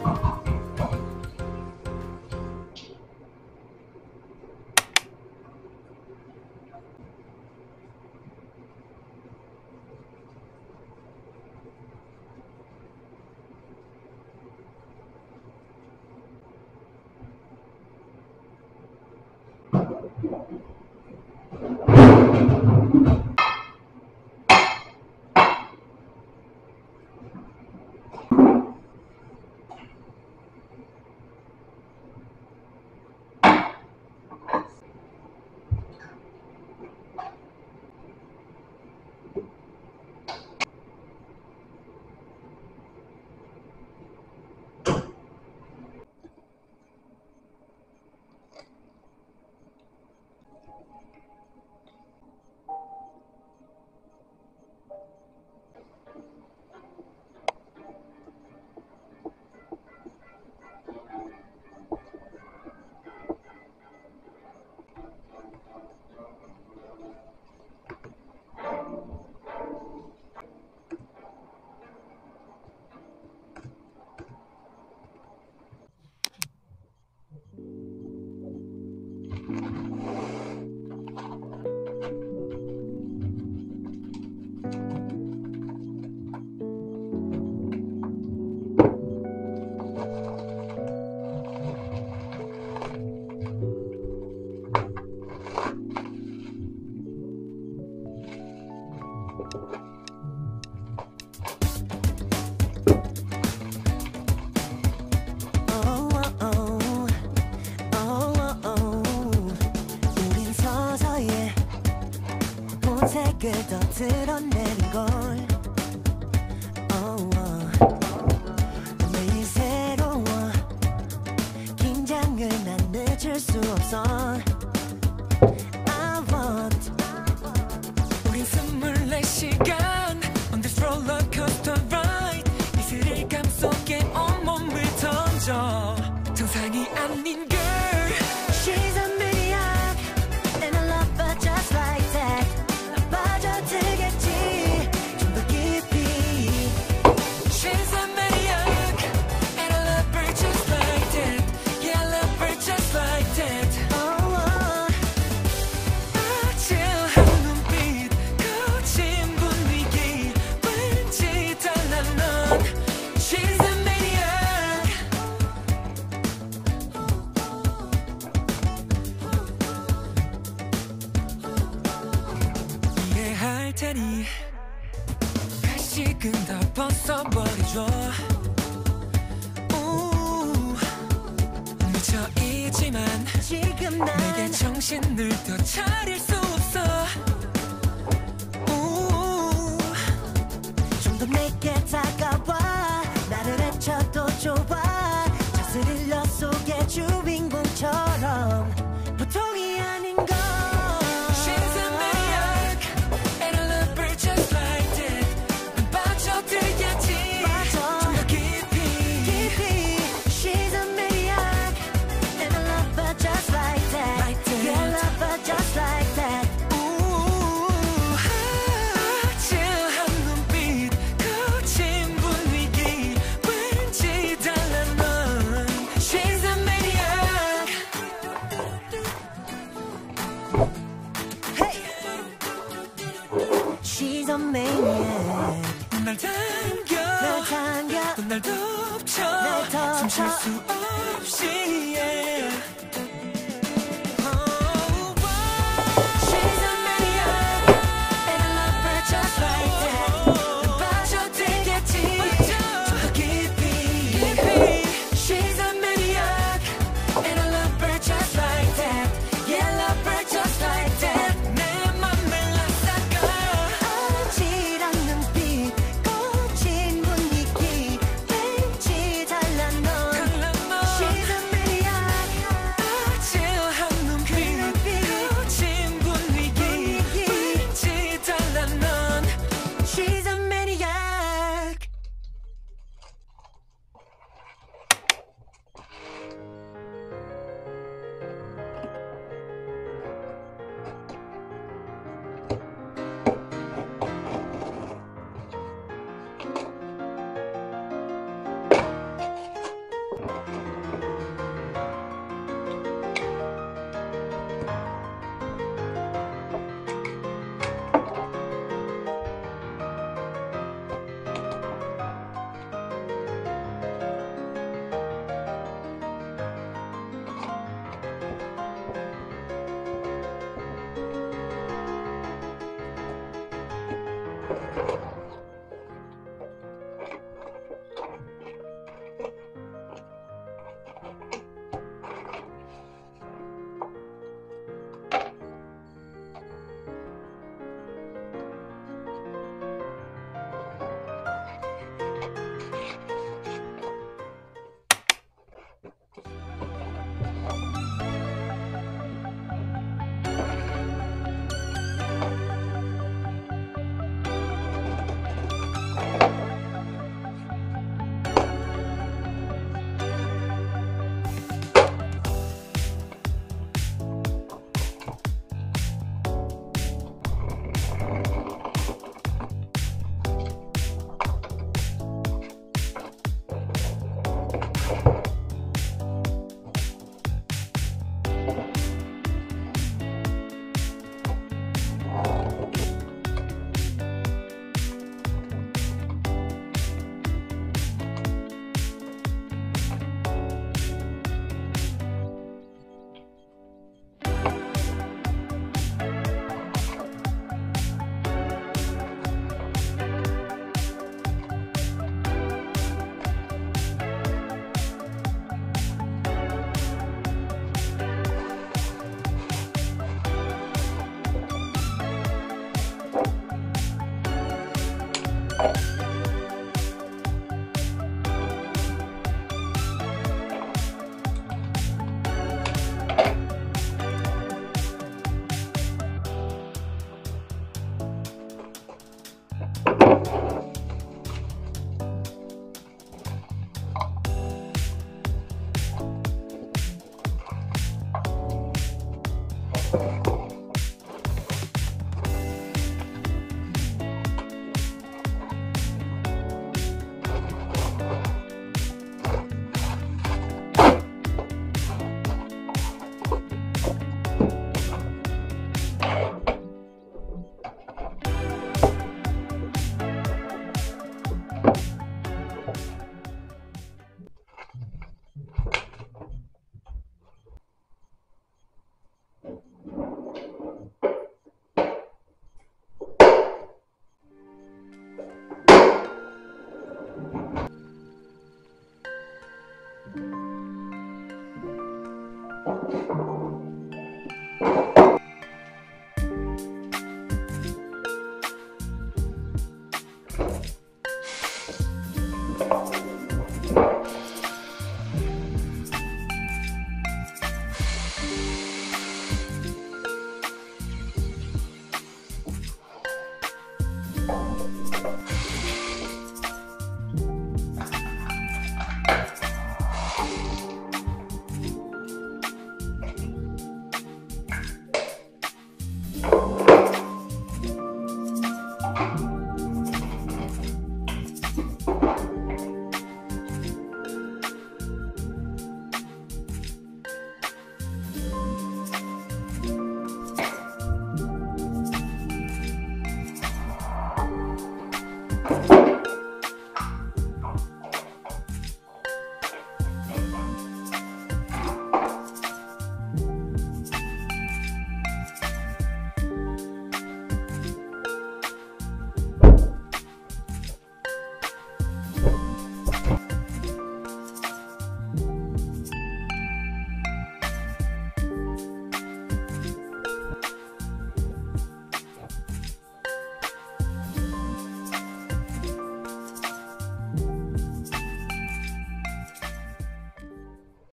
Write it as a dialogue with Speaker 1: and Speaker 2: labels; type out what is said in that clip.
Speaker 1: 색을 더 드러내는 걸 매일 새로워 긴장을 난 늦출 수 없어 I want 우린 24시간 On this roller coaster ride 이 스릴감 속에 온몸을 던져 정상이 아닌 girl She's a maniac and I love her just like that 빠져들겠지 좀 더 깊이 She's a maniac and I love her just like that Yeah I love her just like that 아찔한 눈빛 거친 분위기 왠지 달라 넌 She's a maniac 이해할 테니 다시금 다 벗어버려줘 미쳐있지만 지금 난 내게 정신을 더 차릴 수 없어 좀 더 내게 다가와 나를 해쳐도 좋아 저 스릴러 속의 주인공처럼 보통이 아닌 걸 She's a maniac and I love her just like that 난 빠져들겠지 좀 더 깊이 She's a maniac and I love her just like that Yeah I love her just like that 아찔한 눈빛 거친 분위기 왠지 달라 넌 She's a maniac Hey She's a maniac 날 당겨 또 날 덮쳐 숨 쉴 수 없이 yeah. She's a maniac and I love her just like that 난 빠져들겠지 좀 더 깊이 She's a maniac and I love her just like that Yeah I love her just like that 내 맘을 앗아가 아찔한 눈빛 거친 분위기 왠지 달라 넌 She's a maniac